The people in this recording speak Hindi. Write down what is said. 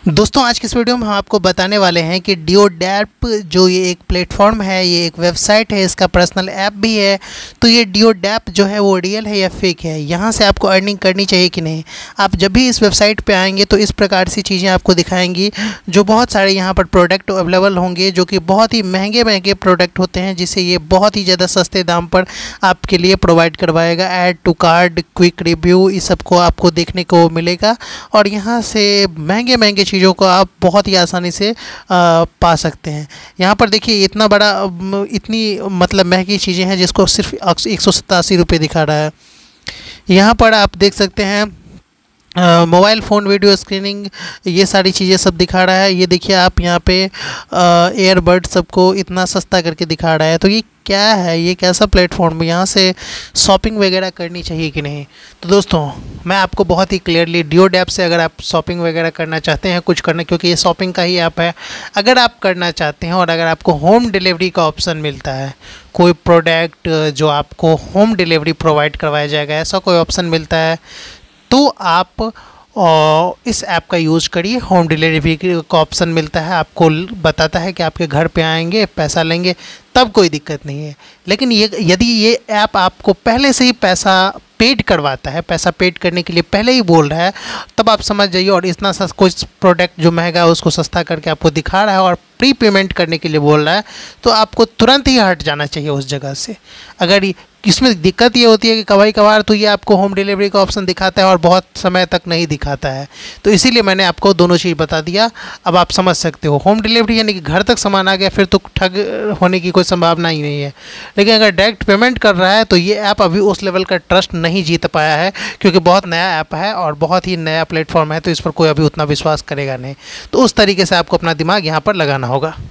दोस्तों आज की इस वीडियो में हम आपको बताने वाले हैं कि डिओडैप जो ये एक प्लेटफॉर्म है, ये एक वेबसाइट है, इसका पर्सनल ऐप भी है। तो ये डिओडैप जो है वो रियल है या फेक है, यहाँ से आपको अर्निंग करनी चाहिए कि नहीं। आप जब भी इस वेबसाइट पे आएंगे तो इस प्रकार से चीज़ें आपको दिखाएंगी, जो बहुत सारे यहाँ पर प्रोडक्ट अवेलेबल होंगे, जो कि बहुत ही महंगे महंगे प्रोडक्ट होते हैं, जिसे ये बहुत ही ज़्यादा सस्ते दाम पर आपके लिए प्रोवाइड करवाएगा। Add to card, quick review, इस सब को आपको देखने को मिलेगा और यहाँ से महंगे महंगे चीज़ों को आप बहुत ही आसानी से पा सकते हैं। यहाँ पर देखिए इतना बड़ा इतनी मतलब महंगी चीज़ें हैं जिसको सिर्फ 187 रुपये दिखा रहा है। यहाँ पर आप देख सकते हैं मोबाइल फ़ोन वीडियो स्क्रीनिंग, ये सारी चीज़ें सब दिखा रहा है। ये देखिए आप यहाँ पे एयरबड सबको इतना सस्ता करके दिखा रहा है। तो ये क्या है, ये कैसा प्लेटफॉर्म है, यहाँ से शॉपिंग वगैरह करनी चाहिए कि नहीं। तो दोस्तों मैं आपको बहुत ही क्लियरली डिओडैप से अगर आप शॉपिंग वगैरह करना चाहते हैं, कुछ करना, क्योंकि ये शॉपिंग का ही ऐप है, अगर आप करना चाहते हैं और अगर आपको होम डिलीवरी का ऑप्शन मिलता है, कोई प्रोडक्ट जो आपको होम डिलीवरी प्रोवाइड करवाया जाएगा, ऐसा कोई ऑप्शन मिलता है, तो आप इस ऐप का यूज़ करिए। होम डिलीवरी का ऑप्शन मिलता है, आपको बताता है कि आपके घर पे आएंगे, पैसा लेंगे, तब कोई दिक्कत नहीं है। लेकिन ये यदि ये ऐप आपको पहले से ही पैसा पेड करवाता है, पैसा पेड करने के लिए पहले ही बोल रहा है, तब आप समझ जाइए। और इतना कुछ प्रोडक्ट जो महंगा है उसको सस्ता करके आपको दिखा रहा है और प्री पेमेंट करने के लिए बोल रहा है, तो आपको तुरंत ही हट जाना चाहिए उस जगह से। अगर इसमें दिक्कत ये होती है कि कभी कभार तो ये आपको होम डिलीवरी का ऑप्शन दिखाता है और बहुत समय तक नहीं दिखाता है, तो इसीलिए मैंने आपको दोनों चीज़ बता दिया। अब आप समझ सकते हो, होम डिलीवरी यानी कि घर तक सामान आ गया, फिर तो ठग होने की कोई संभावना ही नहीं है। लेकिन अगर डायरेक्ट पेमेंट कर रहा है तो ये ऐप अभी उस लेवल का ट्रस्ट नहीं जीत पाया है, क्योंकि बहुत नया ऐप है और बहुत ही नया प्लेटफॉर्म है, तो इस पर कोई अभी उतना विश्वास करेगा नहीं। तो उस तरीके से आपको अपना दिमाग यहाँ पर लगाना होगा।